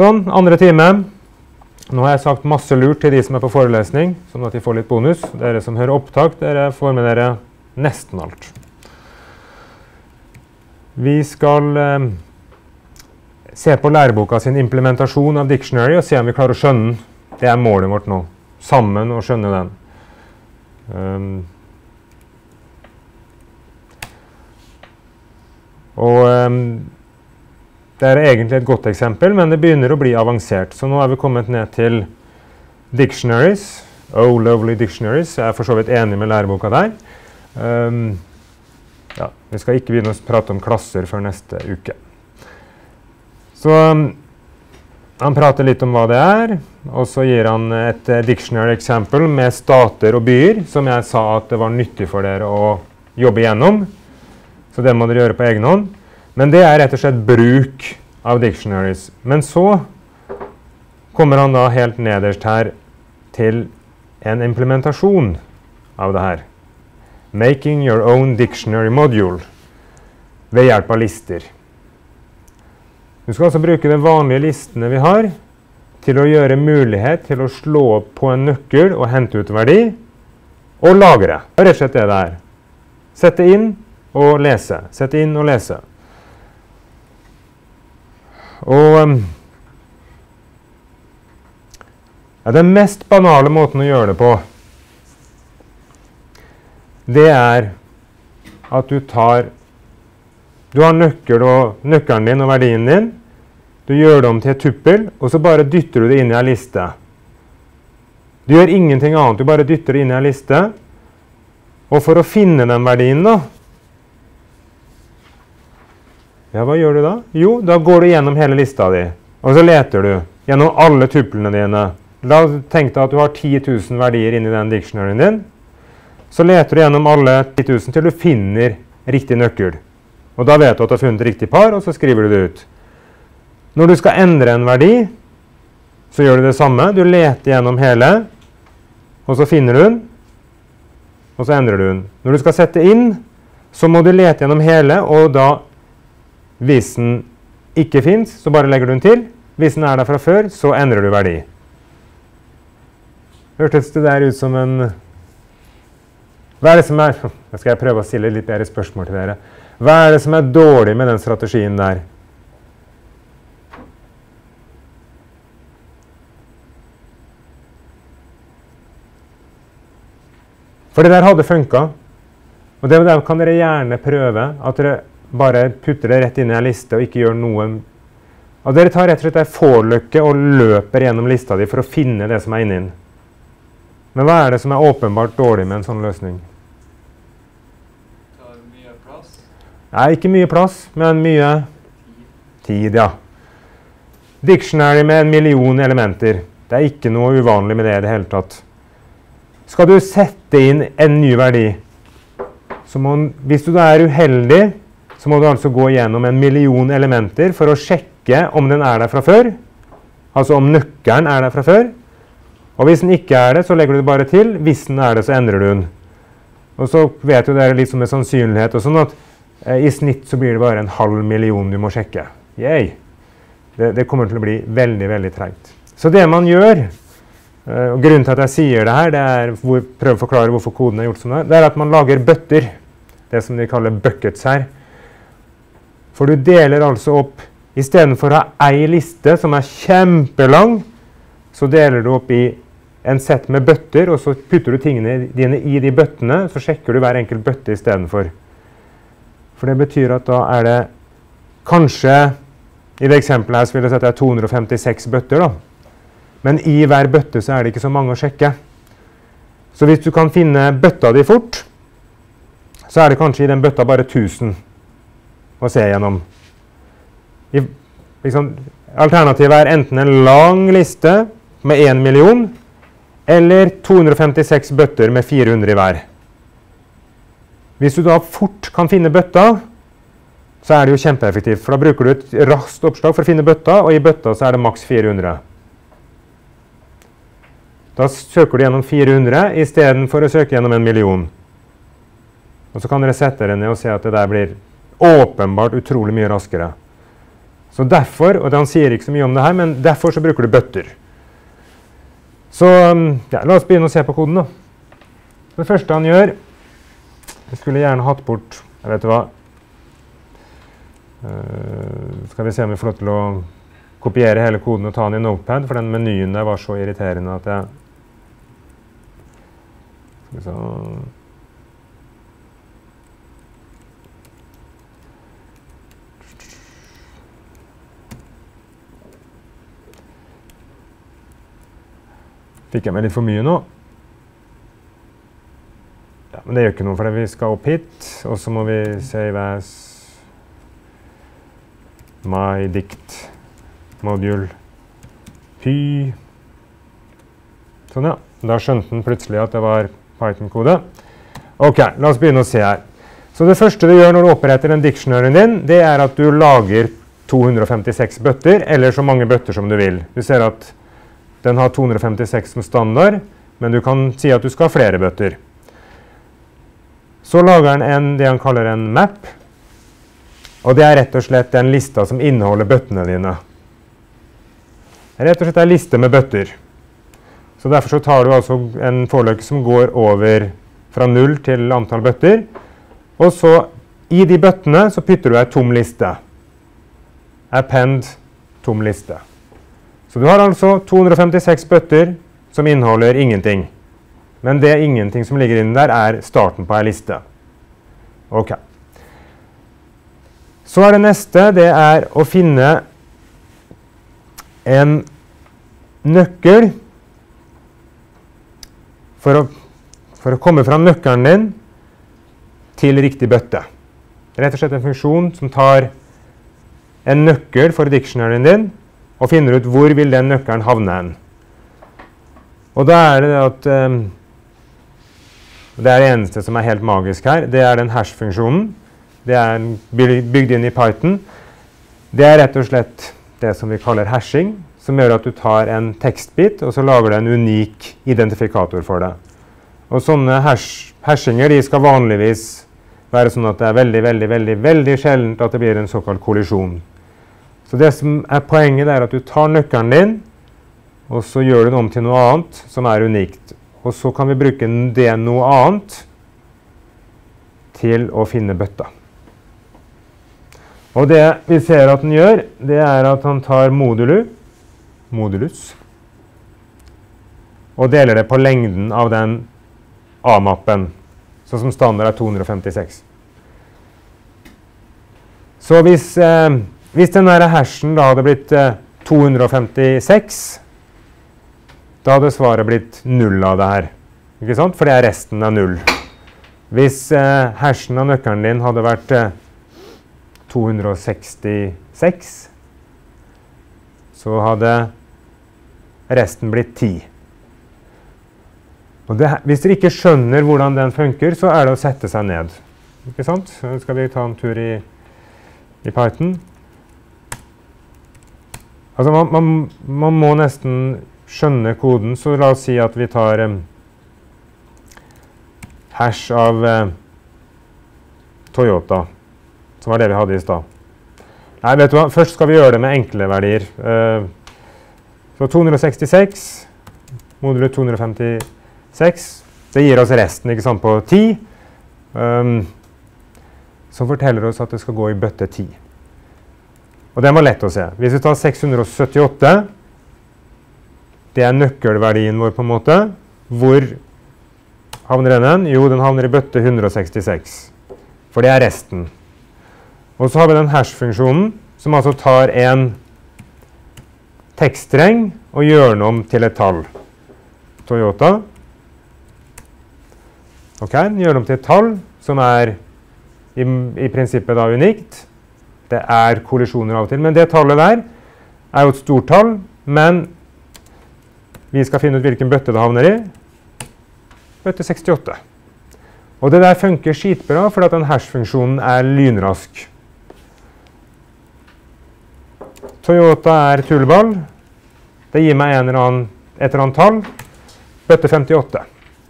Sånn, andre time. Nå har jeg sagt masse lurt til de som er på forelesning, sånn at de får litt bonus. Dere som hører opptak, dere får med dere nesten alt. Vi skal se på læreboka sin implementasjon av dictionary og se om vi klarer å skjønne den. Det er målet vårt nå. Sammen og skjønne den. Det er egentlig et godt eksempel, men det begynner å bli avansert. Så nå har vi kommet ned til dictionaries. Oh, lovely dictionaries. Jeg er for så vidt enig med læreboka der. Ja, vi skal ikke begynne å prate om klasser før neste uke. Så han prater litt om hva det er, og så gir han et dictionary eksempel med stater og byer, som jeg sa at det var nyttig for dere å jobbe gjennom. Så det må dere gjøre på egen hånd. Men det er rett og slett bruk av dictionaries. Men så kommer han da helt nederst her til en implementasjon av det her. Making your own dictionary module ved hjelp av lister. Du skal altså bruke de vanlige listene vi har til å gjøre mulighet til å slå opp på en nøkkel og hente ut verdi og lagre. Det er rett og slett det det er. Sette inn og lese. Sette inn og lese. Og den mest banale måten å gjøre det på, det er at du har nøkkelen din og verdien din, du gjør det om til et tuppel, og så bare dytter du det inn i en liste. Du gjør ingenting annet, du bare dytter det inn i en liste, og for å finne den verdien da, ja, hva gjør du da? Jo, da går du gjennom hele lista di, og så leter du gjennom alle tuppelene dine. Tenk deg at du har 10 000 verdier inni den dictionaryen din, så leter du gjennom alle 10 000 til du finner riktig nøkkel. Og da vet du at du har funnet riktig par, og så skriver du det ut. Når du skal endre en verdi, så gjør du det samme. Du leter gjennom hele, og så finner du den, og så endrer du den. Når du skal sette inn, så må du lete gjennom hele, og da, hvis den ikke finnes, så bare legger du den til. Hvis den er der fra før, så endrer du verdi. Hørtes det der ut som en... Hva er det som er... Nå skal jeg prøve å stille litt bedre spørsmål til dere. Hva er det som er dårlig med den strategien der? For det der hadde funket. Og det der kan dere gjerne prøve, at dere bare putter det rett inn i en liste og ikke gjør noe. Og dere tar rett og slett en forløkke og løper gjennom lista di for å finne det som er inni den. Men hva er det som er åpenbart dårlig med en sånn løsning? Nei, ikke mye plass, men mye tid, ja. Dictionary med 1 million elementer. Det er ikke noe uvanlig med det i det hele tatt. Skal du sette inn en ny verdi, hvis du er uheldig, så må du altså gå gjennom 1 million elementer for å sjekke om den er der fra før. Altså om nøkkelen er der fra før. Og hvis den ikke er det, så legger du det bare til. Hvis den er det, så endrer du den. Og så vet jo dere litt som med sannsynlighet og sånn at i snitt så blir det bare 500 000 du må sjekke. Yay! Det kommer til å bli veldig, veldig tregt. Så det man gjør, og grunnen til at jeg sier det her, det er prøve å forklare hvorfor koden er gjort som det er at man lager bøtter. Det som de kaller buckets her. For du deler altså opp, i stedet for å ha en liste som er kjempelang, så deler du opp i en sett med bøtter, og så putter du tingene dine i de bøttene, så sjekker du hver enkelt bøtte i stedet for. For det betyr at da er det kanskje, i det eksempelet her så vil jeg si at det er 256 bøtter da. Men i hver bøtte så er det ikke så mange å sjekke. Så hvis du kan finne bøtta di fort, så er det kanskje i den bøtta bare 1000 å se gjennom. Alternativet er enten en lang liste med 1 million, eller 256 bøtter med 400 i hver. Hvis du da fort kan finne bøtta, så er det jo kjempeeffektivt, for da bruker du et raskt oppslag for å finne bøtta, og i bøtta så er det maks 400. Da søker du gjennom 400 i stedet for å søke gjennom 1 million. Og så kan dere sette dere ned og se at det der blir åpenbart utrolig mye raskere. Så derfor, og han sier ikke så mye om det her, men derfor så bruker du bøtter. Så ja, la oss begynne å se på koden da. Det første han gjør, jeg skulle gjerne hatt bort, jeg vet hva, skal vi se om vi får lov til å kopiere hele koden og ta den i Notepad, for den menyen der var så irriterende at jeg... Skal vi se... Fikk jeg meg litt for mye nå. Ja, men det gjør ikke noe, for vi skal opp hit, og så må vi save as my dict module py. Sånn ja, da skjønte den plutselig at det var Python-kode. Ok, la oss begynne å se her. Så det første du gjør når du oppretter den dictionaryen din, det er at du lager 256 bøtter, eller så mange bøtter som du vil. Du ser at den har 256 som standard, men du kan si at du skal ha flere bøtter. Så lager den det han kaller en map, og det er rett og slett den lista som inneholder bøttene dine. Det er rett og slett en liste med bøtter. Så derfor så tar du altså en forløk som går over fra 0 til antall bøtter, og så i de bøttene så pytter du en tom liste. Append tom liste. Så du har altså 256 bøtter som inneholder ingenting. Men det ingenting som ligger inne der er starten på en liste. Ok. Så er det neste, det er å finne en nøkkel for å komme fra nøkkelen din til riktig bøtte. Rett og slett en funksjon som tar en nøkkel for dictionaryen din, og finner ut hvor vil den nøkkelen havne hen. Og da er det at det er det eneste som er helt magisk her. Det er den hash-funksjonen. Det er bygd inn i Python. Det er rett og slett det som vi kaller hashing, som gjør at du tar en tekstbit, og så lager du en unik identifikator for det. Og sånne hashinger, de skal vanligvis være sånn at det er veldig sjeldent at det blir en såkalt kollisjon. Så det som er poenget er at du tar nøkkelen din, og så gjør du den om til noe annet som er unikt. Og så kan vi bruke det noe annet til å finne bøtta. Og det vi ser at den gjør, det er at han tar modulus, og deler det på lengden av den A-mappen, så som standard er 256. Så hvis denne hashen da hadde blitt 256, da hadde svaret blitt 0 av det her. Ikke sant? For det er resten av 0. Hvis hashen av nøkkelen din hadde vært 266, så hadde resten blitt 10. Og hvis dere ikke skjønner hvordan den funker, så er det å sette seg ned. Ikke sant? Så skal vi ta en tur i Python. Altså man må nesten skjønne koden, så la oss si at vi tar hash av Toyota, som var det vi hadde i sted. Nei, vet du hva? Først skal vi gjøre det med enkle verdier. Så 266, modulet 256, det gir oss resten, ikke sant, på 10, som forteller oss at det skal gå i bøtte 10. Og det var lett å se. Hvis vi tar 678, det er nøkkelverdien vår på en måte. Hvor havner den? Jo, den havner i bøtte 166. For det er resten. Og så har vi den hash-funksjonen, som altså tar en tekststreng og gjør den om til et tall. Toyota. Ok, gjør den om til et tall, som er i prinsippet da unikt. Det er kollisjoner av og til, men det tallet der er jo et stort tall, men vi skal finne ut hvilken bøtte det havner i. Bøtte 68. Og det der funker skitbra, fordi at den hash-funksjonen er lynrask. Toyota er tullball. Det gir meg et eller annet tall. Bøtte 58.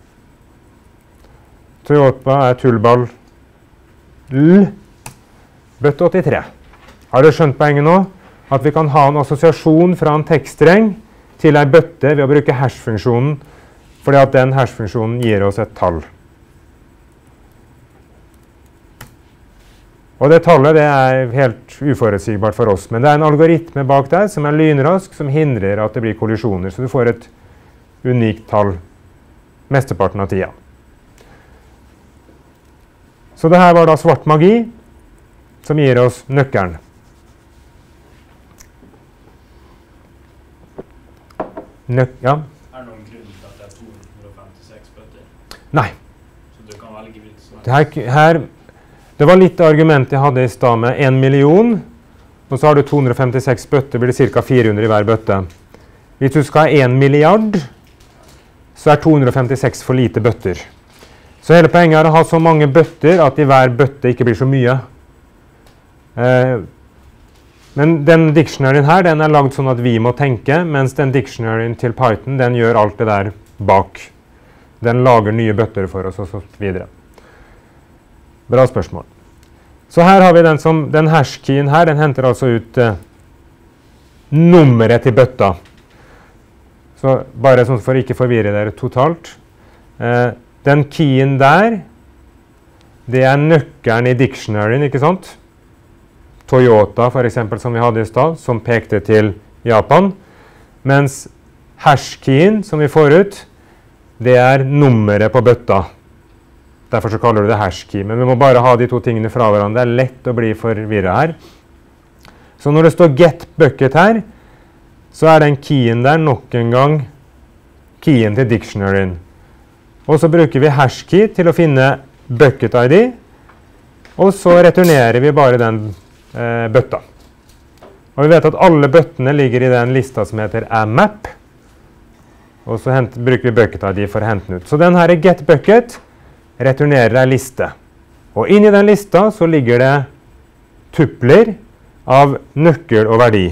Toyota er tullball L. Bøtte 83. Har du skjønt poenget nå? at vi kan ha en assosiasjon fra en tekststreng til en bøtte ved å bruke hash-funksjonen, fordi at den hash-funksjonen gir oss et tall. Og det tallet det er helt uforutsigbart for oss, men det er en algoritme bak der som er lynrask, som hindrer at det blir kollisjoner, så du får et unikt tall mesteparten av tida. Så det her var da svart magi, som gir oss nøkkelen. Ja. Er det noen grunn til at det er 256 bøtter? Nei. Så du kan velge ut sånn? Det var litt argument jeg hadde i sted med 1 million, og så har du 256 bøtter, blir det ca. 400 i hver bøtte. Hvis du skal ha 1 milliard, så er 256 for lite bøtter. Så hele poenget er å ha så mange bøtter at i hver bøtte ikke blir så mye. Men den dictionaryen her, den er lagd sånn at vi må tenke, mens den dictionaryen til Python, den gjør alt det der bak. Den lager nye bøtter for oss, og så videre. Bra spørsmål. Så her har vi den hash-keyen her, den henter altså ut nummeret til bøtta. Så bare sånn for å ikke forvirre dere totalt. Den keyen der, det er nøkkelen i dictionaryen, ikke sant? Toyota for eksempel, som vi hadde i sted, som pekte til Japan. Mens hash-keyen som vi får ut, det er nummeret på bøtta. Derfor så kaller du det hash-key. Men vi må bare ha de to tingene fra hverandre. Det er lett å bli forvirret her. Så når det står get bucket her, så er den keyen der nok en gang keyen til dictionaryen. Og så bruker vi hash-key til å finne bucket ID, og så returnerer vi bare den bøtta. Og vi vet at alle bøttene ligger i den lista som heter AMAP, og så bruker vi bucket ID for å hente den ut. Så den her get bucket returnerer en liste. Og inn i den lista så ligger det tupler av nøkkel og verdi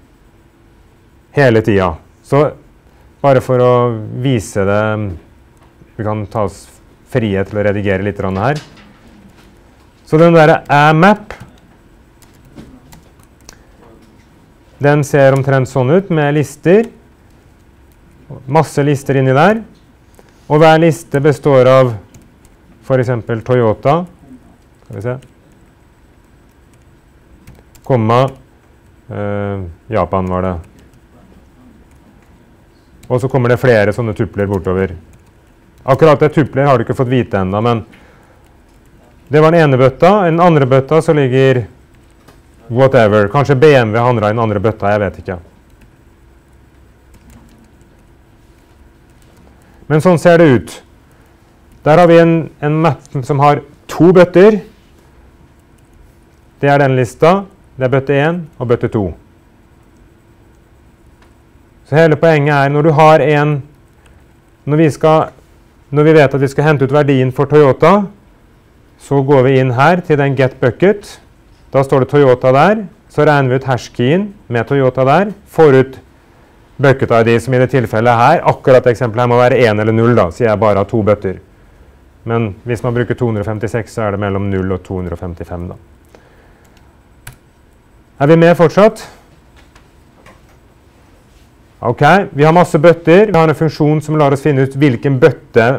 hele tida. Så bare for å vise det, vi kan ta oss frihet til å redigere litt her. Så den der AMAP, den ser omtrent sånn ut med lister. Masse lister inni der. Og hver liste består av for eksempel Toyota, skal vi se, komma, Japan var det. Og så kommer det flere sånne tupler bortover. Akkurat det tupler har du ikke fått vite enda, men det var den ene bøtta. I den andre bøtta så ligger whatever. Kanskje BMW handler i den andre bøtta, jeg vet ikke. Men sånn ser det ut. Der har vi en map som har to bøtter. Det er den lista. Det er bøtte 1 og bøtte 2. Så hele poenget er når du har når vi vet at vi skal hente ut verdien for Toyota, så går vi inn her til den get bucket. Da står det Toyota der. Så regner vi ut hash-keyen med Toyota der. Får ut bucket ID, som i det tilfellet her. Akkurat eksempelet her må være 1 eller 0 da, siden jeg bare har to bøtter. Men hvis man bruker 256, så er det mellom 0 og 255 da. Er vi med fortsatt? Ok, vi har masse bøtter. Vi har en funksjon som lar oss finne ut hvilken bøtte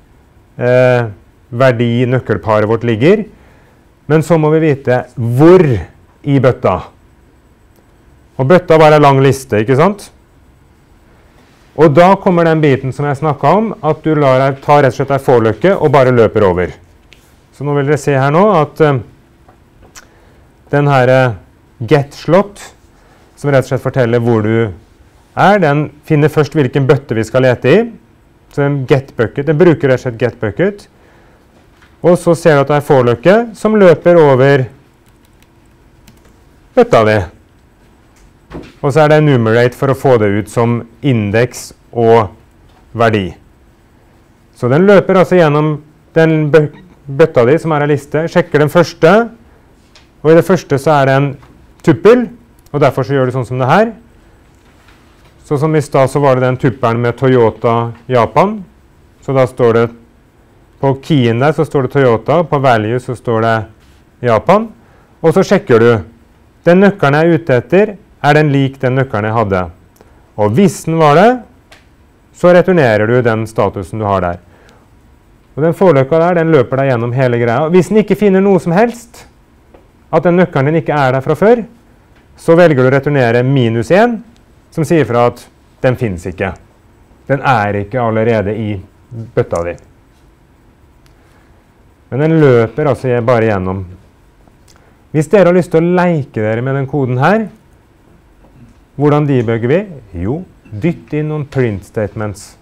verdi nøkkelparet vårt ligger. Men så må vi vite hvor i bøtta. Og bøtta bare er en lang liste, ikke sant? Og da kommer den biten som jeg snakket om, at du tar rett og slett en forløkke og bare løper over. Så nå vil dere se her nå at den her get-slott, som rett og slett forteller hvor du er, den finner først hvilken bøtte vi skal lete i. Så den get-bucket, den bruker rett og slett get-bucket. Og så ser du at det er forløkke som løper over bøtta di. Og så er det enumerate for å få det ut som indeks og verdi. Så den løper altså gjennom den bøtta di som er en liste, sjekker den første, og i det første så er det en tuppel, og derfor så gjør det sånn som det her. Så som i sted så var det den tuppelen med Toyota Japan, så da står det på keyen der så står det Toyota, på value så står det Japan, og så sjekker du. Den nøkkelen jeg er ute etter er den lik den nøkkelen jeg hadde. Og hvis den var det, så returnerer du den statusen du har der. Og den forløkka der, den løper deg gjennom hele greia. Hvis den ikke finner noe som helst, at den nøkkelen din ikke er der fra før, så velger du å returnere -1, som sier fra at den finnes ikke. Den er ikke allerede i bøtta di. Men den løper altså bare gjennom. Hvis dere har lyst til å leke dere med den koden her, hvordan debugger vi? Jo, dytt inn noen print statements.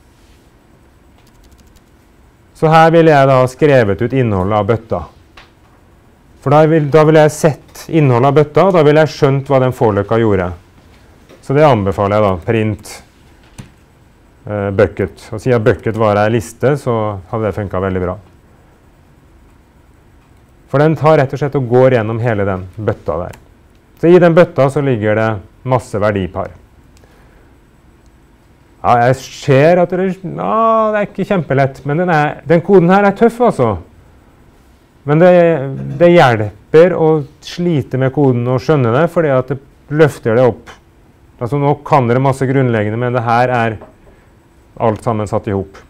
Så her vil jeg da ha skrevet ut innholdet av bøtta. For da vil jeg sett innholdet av bøtta, og da vil jeg skjønt hva den forløkka gjorde. Så det anbefaler jeg da, print bucket. Og siden bucket var en liste, så hadde det funket veldig bra. For den tar rett og slett og går gjennom hele den bøtta der. Så i den bøtta så ligger det masse verdipar. Ja, jeg ser at det er ikke kjempelett, men den koden her er tøff altså. Men det hjelper å slite med koden og skjønne det, fordi at det løfter det opp. Altså nå kan dere masse grunnleggende, men det her er alt sammen satt i hop.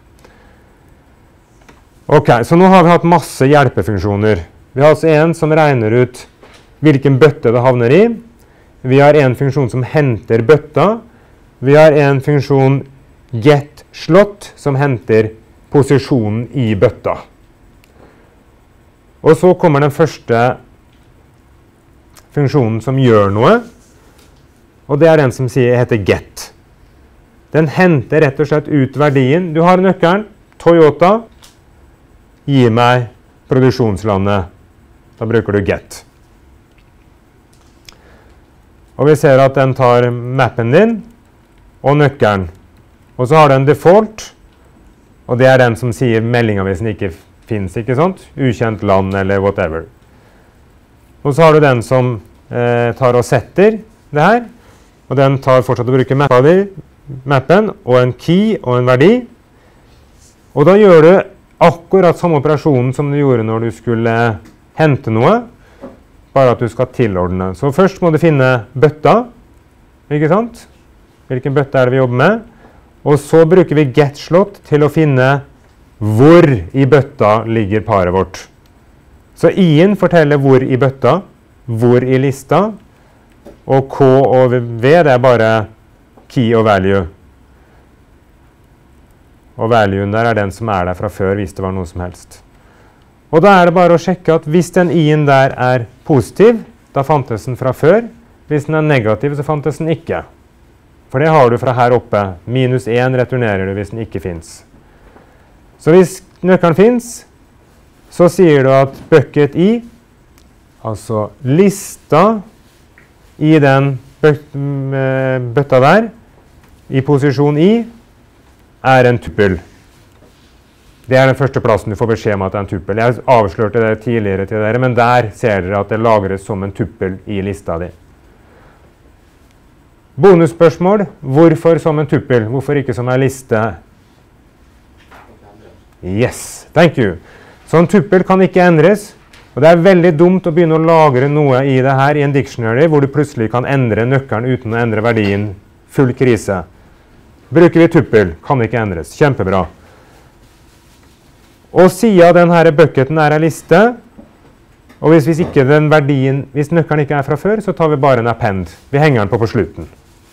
Ok, så nå har vi hatt masse hjelpefunksjoner. Vi har altså en som regner ut hvilken bøtte det havner i. Vi har en funksjon som henter bøtta. Vi har en funksjon getSlot som henter posisjonen i bøtta. Og så kommer den første funksjonen som gjør noe, og det er den som heter get. Den henter rett og slett ut verdien. Du har nøkkelen, Toyota, gi meg produksjonslandet. Da bruker du get. Og vi ser at den tar mappen din og nøkkelen. Og så har den default, og det er den som sier meldingen hvis den ikke finnes, ikke sant? Ukjent land eller whatever. Og så har du den som tar og setter det her, og den tar fortsatt å bruke mappen og en key og en verdi. Og da gjør du akkurat samme operasjonen som du gjorde når du skulle hente noe, bare at du skal tilordne. Så først må du finne bøtta, ikke sant? Hvilken bøtte er det vi jobber med? Og så bruker vi getSlot til å finne hvor i bøtta ligger paret vårt. Så i-en forteller hvor i bøtta, hvor i lista, og K og V det er bare key og value. Og valuen der er den som er der fra før hvis det var noe som helst. Og da er det bare å sjekke at hvis den i-en der er positiv, da fantes den fra før. Hvis den er negativ, så fantes den ikke. For det har du fra her oppe. -1 returnerer du hvis den ikke finnes. Så hvis nøkkelen finnes, så sier du at bucket i, altså lista i den bøtta der, i posisjon i, er en tuppel. Det er den første plassen du får beskjed om at det er en tuppel. Jeg avslørte det tidligere til dere, men der ser dere at det lagres som en tuppel i lista di. Bonusspørsmål. Hvorfor som en tuppel? Hvorfor ikke som en liste? Yes, thank you. Så en tuppel kan ikke endres, og det er veldig dumt å begynne å lagre noe i det her i en dictionary, hvor du plutselig kan endre nøkkelen uten å endre verdien. Full krise. Bruker vi tuppel, kan ikke endres. Kjempebra. Og siden denne bucketen er en liste, og hvis nøkkelen ikke er fra før, så tar vi bare en append. Vi henger den på slutten.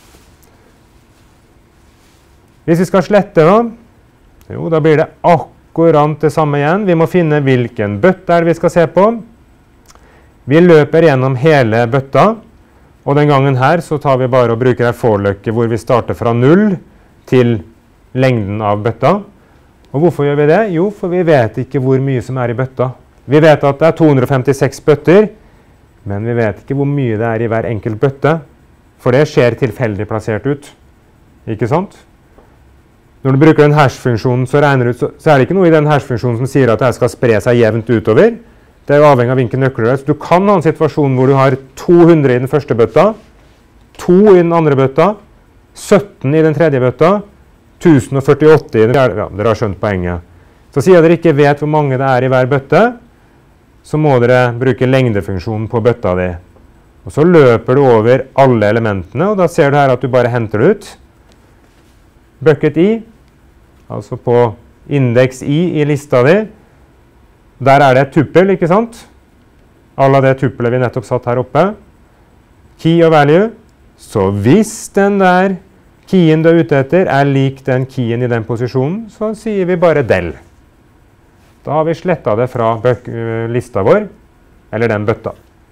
Hvis vi skal slette da blir det akkurat det samme igjen. Vi må finne hvilken bøtte vi skal se på. Vi løper gjennom hele bøtta, og den gangen her så tar vi bare og bruker en forløkke hvor vi starter fra 0 til lengden av bøtta. Og hvorfor gjør vi det? Jo, for vi vet ikke hvor mye som er i bøtta. Vi vet at det er 256 bøtter, men vi vet ikke hvor mye det er i hver enkelt bøtte, for det ser tilfeldig plassert ut. Ikke sant? Når du bruker den hash-funksjonen, så er det ikke noe i den hash-funksjonen som sier at det skal spre seg jevnt utover. Det er jo avhengig av hvilke nøkler. Så du kan ha en situasjon hvor du har 200 i den første bøtta, 2 i den andre bøtta, 17 i den tredje bøtta, 1048 i den fjerde. Ja, dere har skjønt poenget. Så siden dere ikke vet hvor mange det er i hver bøtte, så må dere bruke lengdefunksjonen på bøtta di. Og så løper du over alle elementene, og da ser du her at du bare henter det ut. Bucket I, altså på indeks I lista di. Der er det et tuppel, ikke sant? Alle det tuppelet vi nettopp satt her oppe. Key og value. Så hvis den der keyen du er ute etter er lik den keyen i den posisjonen, så sier vi bare del. Da har vi slettet det fra lista vår, eller den bøtta.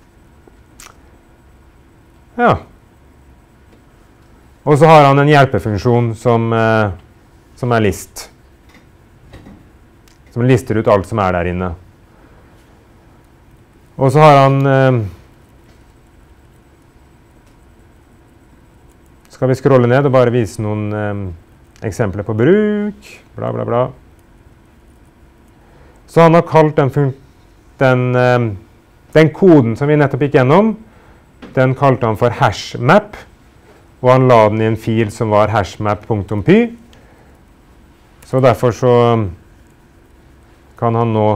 Ja. Og så har han en hjelpefunksjon som er list. Som lister ut alt som er der inne. Og så har han skal vi scrolle ned og bare vise noen eksempler på bruk, bla bla bla. Så han har kalt den koden som vi nettopp gikk gjennom, den kalte han for hashmap, og han la den i en fil som var hashmap.py. Så derfor så kan han nå...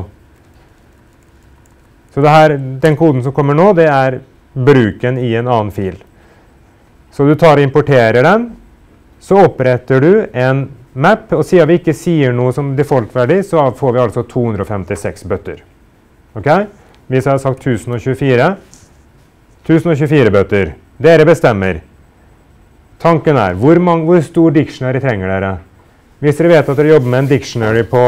Så den koden som kommer nå, det er bruken i en annen fil. Så du tar og importerer den, så oppretter du en map, og siden vi ikke sier noe som default-verdi, så får vi altså 256 bøtter. Ok? Hvis jeg har sagt 1024, 1024 bøtter. Dere bestemmer. Tanken er, hvor stor dictionary trenger dere? Hvis dere vet at dere jobber med en dictionary på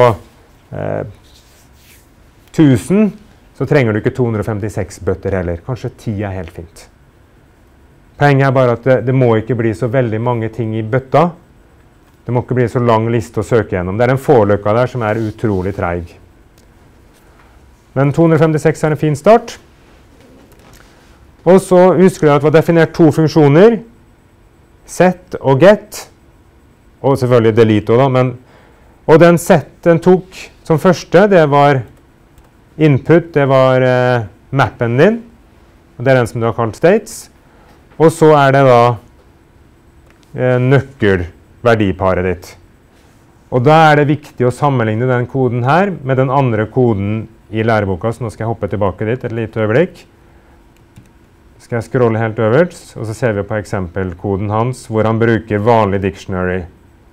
1000, så trenger du ikke 256 bøtter heller. Kanskje 10 er helt fint. Poenget er bare at det må ikke bli så veldig mange ting i bøtta. Det må ikke bli så lang liste å søke gjennom. Det er en forløkka der som er utrolig treig. Men 256 er en fin start. Og så husker du at det var definert to funksjoner. Set og get. Og selvfølgelig delete også da. Og den set den tok som første, det var input, det var mappen din. Og det er den som du har kalt states. Og så er det da nøkkelverdiparet ditt. Og da er det viktig å sammenligne den koden her med den andre koden i læreboka, så nå skal jeg hoppe tilbake dit et lite øyeblikk. Skal jeg scrolle helt øverst, og så ser vi på eksempelkoden hans, hvor han bruker vanlig dictionary.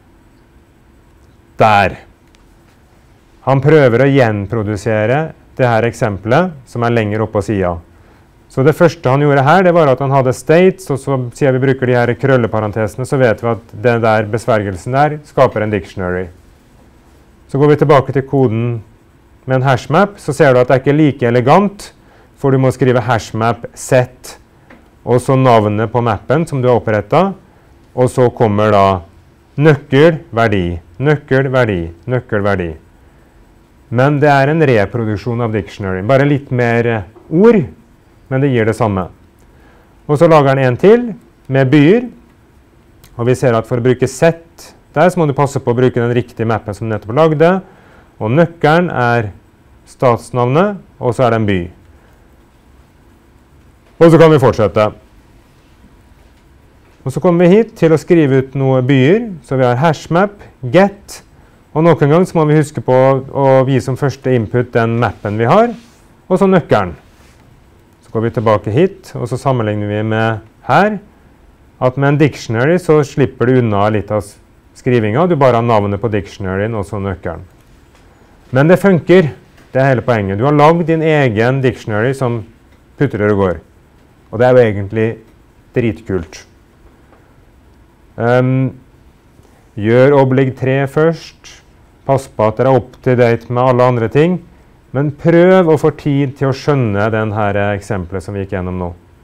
Der. Han prøver å gjenprodusere det her eksempelet, som er lenger oppe på siden. Så det første han gjorde her, det var at han hadde states, og så siden vi bruker de her krølleparentesene, så vet vi at den der besvergelsen der skaper en dictionary. Så går vi tilbake til koden med en hashmap, så ser du at det er ikke like elegant, for du må skrive hashmap set, og så navnet på mappen som du har opprettet, og så kommer da nøkkelverdi, nøkkelverdi, nøkkelverdi. Men det er en reproduksjon av dictionary, bare litt mer ord, men det gir det samme. Og så lager han en til med byer, og vi ser at for å bruke set der, så må du passe på å bruke den riktige mappen som du nettopp lagde, og nøkkelen er statsnavnet, og så er det en by. Og så kan vi fortsette. Og så kommer vi hit til å skrive ut noen byer, så vi har hashmap, get, og noen gang så må vi huske på å vise som første input den mappen vi har, og så nøkkelen. Så går vi tilbake hit, og så sammenligner vi med her, at med en dictionary så slipper du unna litt av skrivinga, du bare har navnet på dictionaryen og så nøkkelen. Men det funker, det er hele poenget. Du har lagd din egen dictionary som putter og går. Og det er jo egentlig dritkult. Gjør oblig 3 først. Pass på at dere er up to date med alle andre ting. Men prøv å få tid til å skjønne denne eksempelet som vi gikk gjennom nå.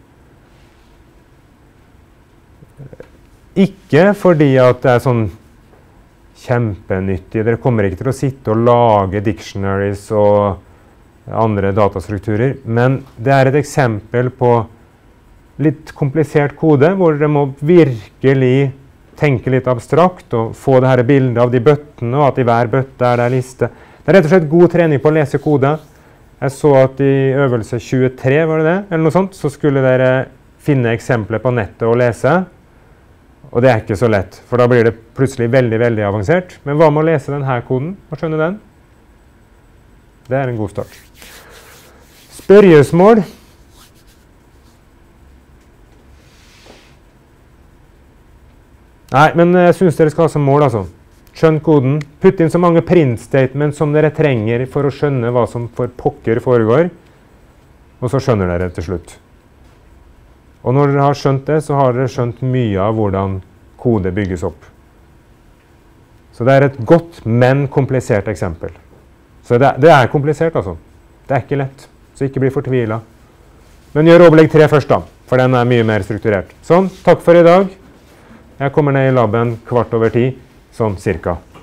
Ikke fordi at det er sånn kjempenyttig. Dere kommer ikke til å sitte og lage dictionaries og andre datastrukturer. Men det er et eksempel på litt komplisert kode, hvor dere må virkelig tenke litt abstrakt og få det her bildet av de bøttene, og at i hver bøtte er det liste. Det er rett og slett god trening på å lese kode. Jeg så at i øvelse 23, var det det? Eller noe sånt, så skulle dere finne eksempler på nettet og lese. Og det er ikke så lett, for da blir det plutselig veldig, veldig avansert. Men hva med å lese denne koden og skjønne den? Det er en god start. Spørsmål. Nei, men jeg synes dere skal ha som mål, altså. Skjønn koden. Putt inn så mange print statements som dere trenger for å skjønne hva som for pokker foregår. Og så skjønner dere til slutt. Og når dere har skjønt det, så har dere skjønt mye av hvordan kode bygges opp. Så det er et godt, men komplisert eksempel. Så det er komplisert, altså. Det er ikke lett, så ikke bli fortvilet. Men gjør overlegg 3 først da, for den er mye mer strukturert. Sånn, takk for i dag. Jeg kommer ned i laben 10:15, sånn cirka.